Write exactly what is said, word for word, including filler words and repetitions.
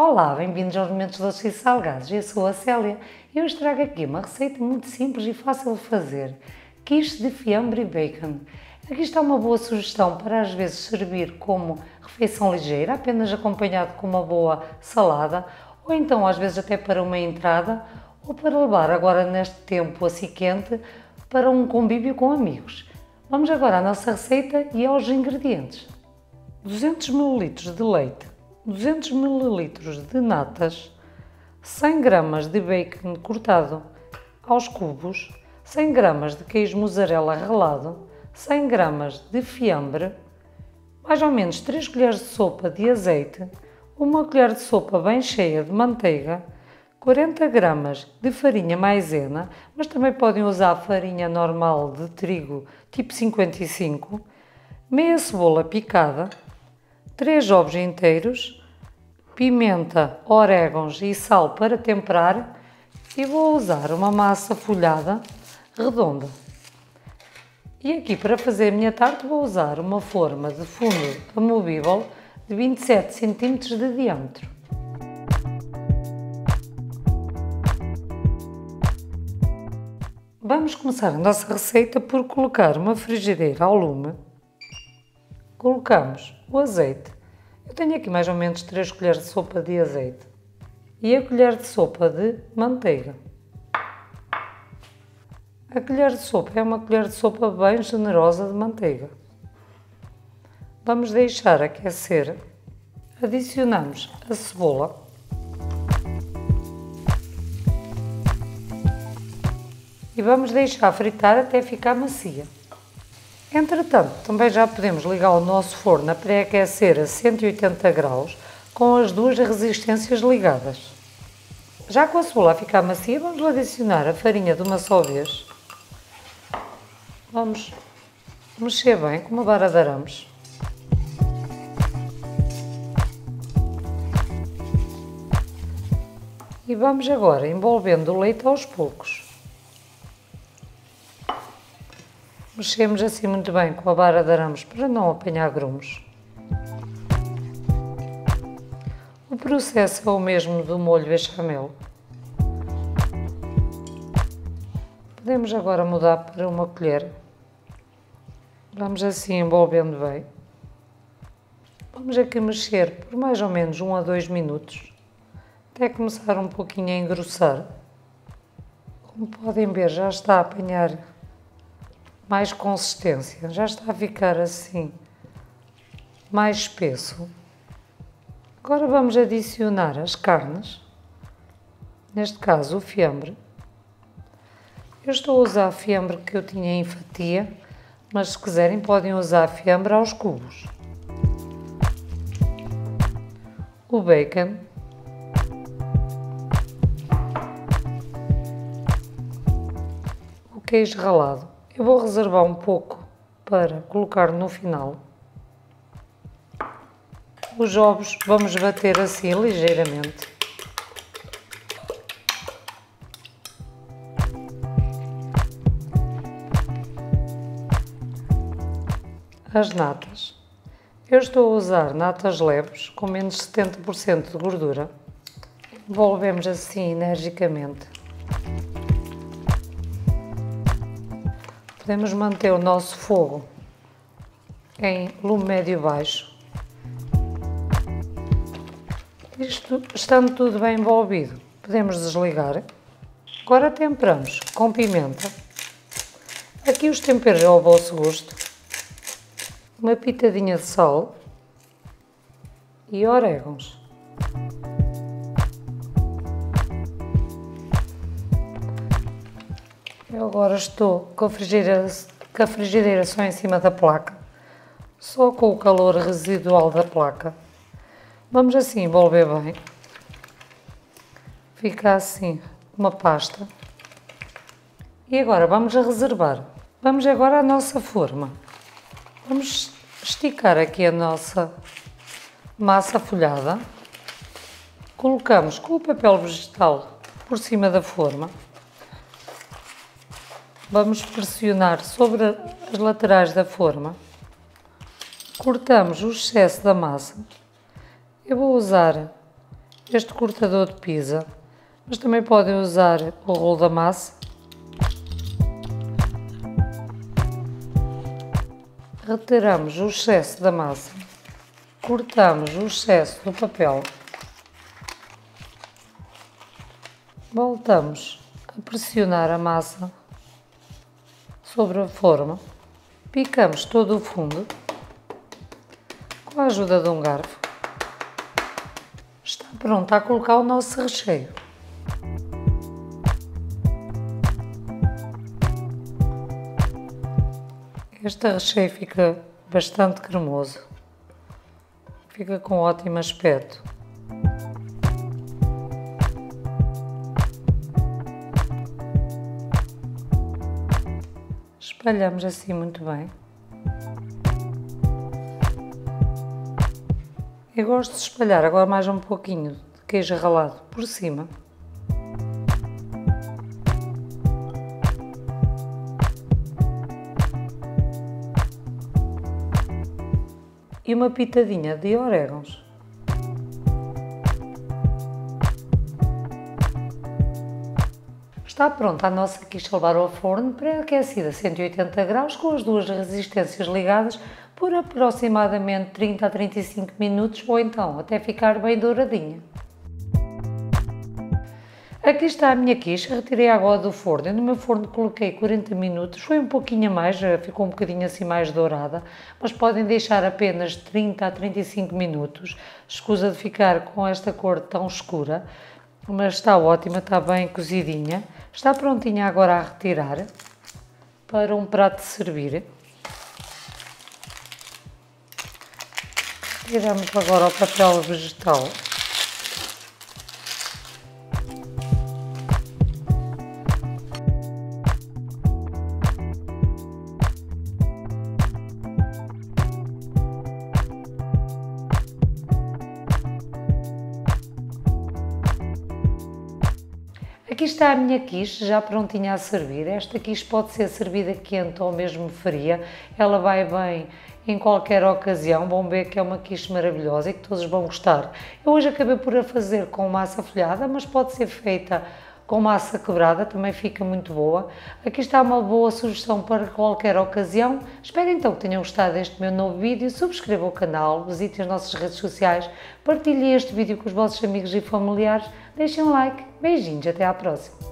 Olá, bem-vindos aos Momentos Doces e Salgados. Eu sou a Célia e hoje trago aqui uma receita muito simples e fácil de fazer. Quiche de fiambre e bacon. Aqui está uma boa sugestão para às vezes servir como refeição ligeira, apenas acompanhado com uma boa salada, ou então às vezes até para uma entrada, ou para levar agora neste tempo assim quente para um convívio com amigos. Vamos agora à nossa receita e aos ingredientes. duzentos mililitros de leite, duzentos mililitros de natas, cem gramas de bacon cortado aos cubos, cem gramas de queijo mussarela ralado, cem gramas de fiambre, mais ou menos três colheres de sopa de azeite, uma colher de sopa bem cheia de manteiga, quarenta gramas de farinha maisena, mas também podem usar farinha normal de trigo tipo cinquenta e cinco, meia cebola picada, três ovos inteiros, pimenta, orégãos e sal para temperar e vou usar uma massa folhada redonda. E aqui para fazer a minha tarte vou usar uma forma de fundo amovível de vinte e sete centímetros de diâmetro. Vamos começar a nossa receita por colocar uma frigideira ao lume. Colocamos o azeite. Eu tenho aqui mais ou menos três colheres de sopa de azeite e a colher de sopa de manteiga. A colher de sopa é uma colher de sopa bem generosa de manteiga. Vamos deixar aquecer. Adicionamos a cebola. E vamos deixar fritar até ficar macia. Entretanto, também já podemos ligar o nosso forno a pré-aquecer a cento e oitenta graus com as duas resistências ligadas. Já com a cebola a ficar macia, vamos adicionar a farinha de uma só vez. Vamos mexer bem com uma vara de arames. E vamos agora envolvendo o leite aos poucos. Mexemos assim muito bem com a vara de arames para não apanhar grumos. O processo é o mesmo do molho bechamel. Podemos agora mudar para uma colher. Vamos assim envolvendo bem. Vamos aqui mexer por mais ou menos um a dois minutos, até começar um pouquinho a engrossar. Como podem ver, já está a apanhar mais consistência, já está a ficar assim mais espesso. Agora vamos adicionar as carnes, neste caso o fiambre. Eu estou a usar fiambre que eu tinha em fatia, mas se quiserem podem usar fiambre aos cubos. O bacon. O queijo ralado. Eu vou reservar um pouco para colocar no final. Os ovos vamos bater assim ligeiramente. As natas. Eu estou a usar natas leves com menos de setenta por cento de gordura. Envolvemos assim energicamente. Podemos manter o nosso fogo em lume médio-baixo. Isto estando tudo bem envolvido, podemos desligar. Agora temperamos com pimenta. Aqui os temperos ao vosso gosto. Uma pitadinha de sal e orégãos. Eu agora estou com a, frigideira, com a frigideira só em cima da placa, só com o calor residual da placa. Vamos assim envolver bem. Fica assim uma pasta. E agora vamos a reservar. Vamos agora à nossa forma. Vamos esticar aqui a nossa massa folhada. Colocamos com o papel vegetal por cima da forma. Vamos pressionar sobre as laterais da forma. Cortamos o excesso da massa. Eu vou usar este cortador de pizza, mas também podem usar o rolo da massa. Retiramos o excesso da massa, cortamos o excesso do papel, voltamos a pressionar a massa sobre a forma, picamos todo o fundo com a ajuda de um garfo. Está pronto a colocar o nosso recheio. Este recheio fica bastante cremoso, fica com ótimo aspecto. Espalhamos assim muito bem. Eu gosto de espalhar agora mais um pouquinho de queijo ralado por cima. E uma pitadinha de orégãos. Está pronta a nossa quiche a levar ao forno pré-aquecida a cento e oitenta graus com as duas resistências ligadas por aproximadamente trinta a trinta e cinco minutos ou então até ficar bem douradinha. Aqui está a minha quiche, retirei a água do forno, eu no meu forno coloquei quarenta minutos, foi um pouquinho a mais, ficou um bocadinho assim mais dourada, mas podem deixar apenas trinta a trinta e cinco minutos, escusa de ficar com esta cor tão escura, mas está ótima, está bem cozidinha, está prontinha agora a retirar para um prato de servir. Tiramos agora o papel vegetal. Aqui está a minha quiche, já prontinha a servir. Esta quiche pode ser servida quente ou mesmo fria. Ela vai bem em qualquer ocasião. Vão ver que é uma quiche maravilhosa e que todos vão gostar. Eu hoje acabei por a fazer com massa folhada, mas pode ser feita com massa quebrada, também fica muito boa. Aqui está uma boa sugestão para qualquer ocasião. Espero então que tenham gostado deste meu novo vídeo. Subscrevam o canal, visitem as nossas redes sociais, partilhem este vídeo com os vossos amigos e familiares. Deixem um like. Beijinhos, até à próxima.